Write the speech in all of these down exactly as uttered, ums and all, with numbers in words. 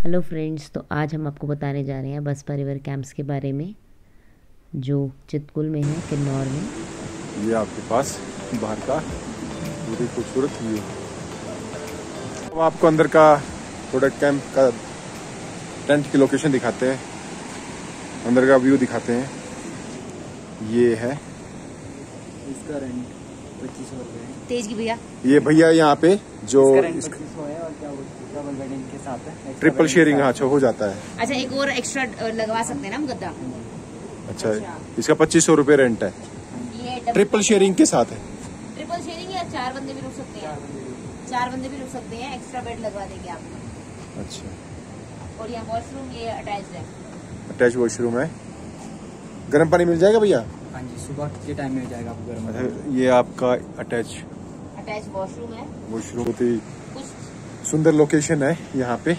Hello friends, तो आज हम आपको बताने जा रहे हैं बसपा रिवर कैंप्स के बारे में जो चितकुल में है, किन्नौर में। ये आपके पास बाहर का पूरी खूबसूरत व्यू। अब आपको अंदर का थोड़ा कैंप का टेंट की लोकेशन दिखाते हैं, अंदर का व्यू दिखाते हैं। ये है इसका रेंट पच्चीस सौ रुपये तेज की भैया। ये भैया यहाँ पे जो इसका पच्चीस सौ है और क्या डबल बेडिंग के साथ है, ट्रिपल शेयरिंग हाँ हो जाता है। अच्छा, एक और एक्स्ट्रा लगवा सकते हैं ना हम गद्दा। अच्छा, इसका पच्चीस सौ रुपये रेंट है, ये ट्रिपल शेयरिंग के साथ है। ट्रिपल शेयरिंग या चार बंदे भी रुक सकते हैं, चार बंदे भी रुक सकते हैं, एक्स्ट्रा बेड लगवा देंगे आपको। अच्छा, और यहाँ वॉशरूम ये अटैच्ड है, अटैच वॉशरूम है। गर्म पानी मिल जाएगा भैया? हाँ जी, सुबह के टाइम में हो जाएगा आपको गर्म। अच्छा, ये आपका अटैच अटैच वॉशरूम है। वॉशरूम बहुत ही कुछ सुंदर लोकेशन है यहाँ पे।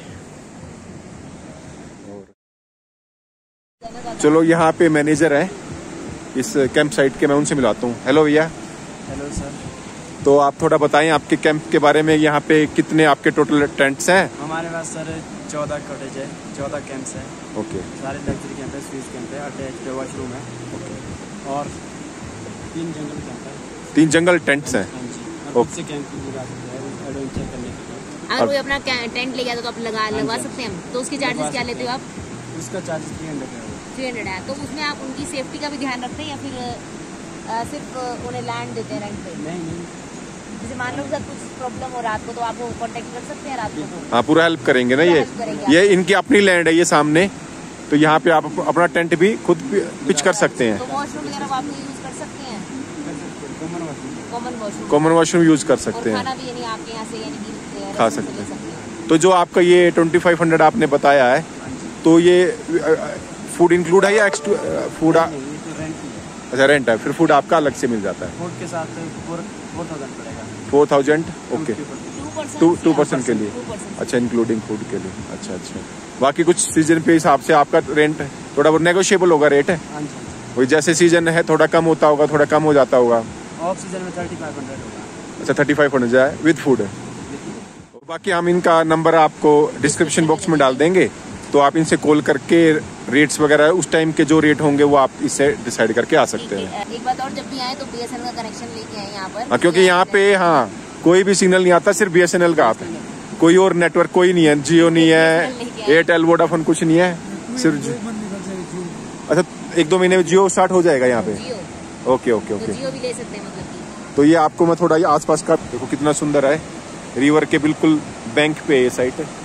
चलो, यहाँ पे मैनेजर है इस कैंप साइट के, मैं उनसे मिलाता हूँ। हेलो भैया। Hello sir. तो आप थोड़ा बताएं आपके कैंप के बारे में, यहाँ पे कितने आपके टोटल टेंट्स हैं? हमारे पास सर चौदह कॉटेज है, चौदह कैंप्स है। ओके। सारे लग्जरी कैंप है, स्वीट कैंप है, अटैच वॉशरूम है। ओके। और तीन जंगल कैंप है। तीन जंगल टेंट्स हैं। हाँ जी, और खुद से कैंप की जा सकते हैं एडवेंचर करने के लिए। अगर कोई अपना टेंट ले गया तो आप लगा लगवा सकते हैं हम। तो उसके चार्जेस क्या लेते हो आप? उसका चार्जेस थ्री हंड्रेड है। थ्री हंड्रेड है। तो उसमें आप उनकी सेफ्टी का भी ध्यान रखते हैं या फिर आ, सिर्फ उन्हें लैंड देते हैं रेंट पे? नहीं नहीं, जैसे मान लो सर कुछ प्रॉब्लम हो रात को तो आप कांटेक्ट कर सकते हैं रात को। हाँ, पूरा हेल्प करेंगे ना। ये करेंगे ये इनकी अपनी लैंड है ये सामने, तो यहाँ पे आप अपना टेंट भी खुद पिच कर सकते हैं। तो वॉशरूम वगैरह आप यूज कर सकते हैं, common washroom. Common washroom common washroom use कर सकते और हैं, खाना भी यानी आपके यहाँ से यानी कि खा सकते हैं। तो जो आपका ये ट्वेंटी फाइव हंड्रेड आपने बताया है, तो ये फूड इंक्लूड है या एक्स्ट्रा फूड? अच्छा, रेंट है, फिर फूड आपका अलग से मिल जाता है। फूड के साथ फोर थाउजेंड पड़ेगा। Four thousand okay, two two percent के लिए। 2% अच्छा, इंक्लूडिंग फूड के लिए। अच्छा अच्छा, बाकी कुछ सीजन पे हिसाब से आपका रेंट थोड़ा बहुत नेगोशिएबल होगा रेट है? हाँ जी। वही जैसे सीजन है थोड़ा कम होता होगा, थोड़ा कम हो जाता होगा। ऑफ सीजन में थर्टी फाइव हंड्रेड होगा। अच्छा, थर्टी फाइव हंड्रेड जाए विद फूड। बाकी हम इनका नंबर आपको डिस्क्रिप्शन बॉक्स में डाल देंगे, तो आप इनसे कॉल करके रेट्स वगैरह उस टाइम के जो रेट होंगे वो आप इससे डिसाइड करके आ सकते हैं। एक बात और, जब भी आए तो बीएसएनएल का कनेक्शन लेके आए यहाँ पर। हाँ, क्योंकि यहाँ पे हाँ कोई भी सिग्नल नहीं आता, सिर्फ बीएसएनएल का आता है। कोई और नेटवर्क कोई नहीं है, जियो नहीं है, एयरटेल वोडाफोन कुछ नहीं है, सिर्फ। अच्छा, एक दो महीने में जियो स्टार्ट हो जाएगा यहाँ पे? ओके ओके ओके, जियो भी ले सकते हैं मतलब। तो ये आपको मैं थोड़ा ये आसपास का देखो कितना सुंदर है, रिवर के बिल्कुल बैंक पे ये साइट है।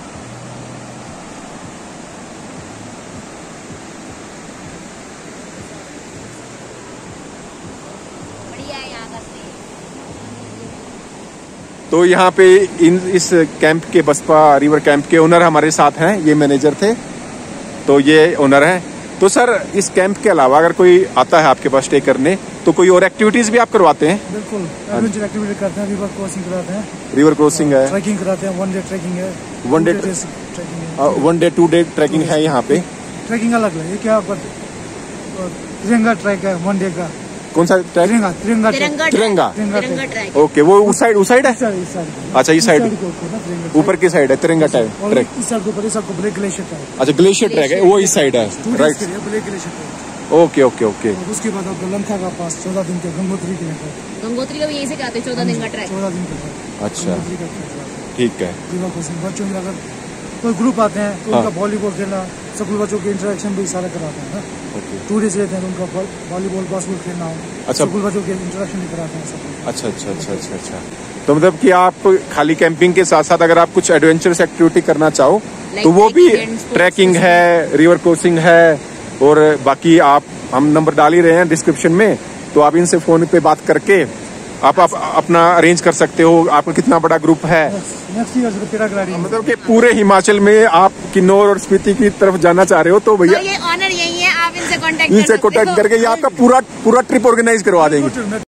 तो यहाँ पे इन इस कैंप के, बसपा रिवर कैंप के ओनर हमारे साथ हैं, ये मैनेजर थे, तो ये ओनर हैं। तो सर, इस कैंप के अलावा अगर कोई आता है आपके पास स्टे करने, तो कोई और एक्टिविटीज भी आप करवाते हैं? बिल्कुल, एडवेंचर एक्टिविटी करते हैं, रिवर क्रॉसिंग कराते हैं। रिवर क्रॉसिंग है, ट्रैकिंग कराते हैं, वन डे ट्रैकिंग है, वन डे ट्रैकिंग है, one day two day trekking है यहाँ पे। ट्रैकिंग अलग है, ये क्या तिरंगा ट्रैक है, वन डे का। कौन सा ट्रैक? तिरंगा तिरंगा तिरंगा तिरंगा तिरंगा ट्रैक। ओके, वो उस साइड उस साइड है? अच्छा, इस साइड ऊपर की साइड है तिरंगा ट्रैक। इस साइड को इस साइड को ब्लैक ग्लेशियर ट्रैक। अच्छा, ग्लेशियर ट्रैक है, वो इस साइड है, right? Black glacier track. Okay okay okay. उसके बाद आपका लंका का पास चौदह दिन के गंगोत्री के लिए, गंगोत्री का भी यही से कहते हैं, चौदह दिन का ट्रैक। चौदह दिन के। अच्छा, ठीक है। रिवर क्रॉसिंग बच्चों के, अगर कोई ग्रुप आते हैं तो उनका वॉलीबॉल खेलना, स्कूल बच्चों के इंटरेक्शन भी सारा कराते हैं। टूरिस्ट रहते हैं, उनका वॉलीबॉल बास्केटबॉल खेलना हो, अच्छा, स्कूल बच्चों के इंटरेक्शन भी कराते हैं सब। अच्छा अच्छा अच्छा अच्छा अच्छा। तो मतलब कि आप खाली कैंपिंग के साथ साथ अगर आप कुछ एडवेंचरस एक्टिविटी करना चाहो तो वो भी, ट्रैकिंग है, रिवर क्रॉसिंग है, और बाकी आप, हम नंबर डाल ही रहे हैं डिस्क्रिप्शन में, तो आप इनसे फोन पे बात करके आप, आप अपना अरेंज कर सकते हो। आपका कितना बड़ा ग्रुप है? मतलब कि पूरे हिमाचल में आप किन्नौर और स्पीति की तरफ जाना चाह रहे हो तो भैया ये ऑनर यही है, आप इनसे कांटेक्ट इनसे कांटेक्ट करके ये आपका पूरा पूरा ट्रिप ऑर्गेनाइज करवा देंगे।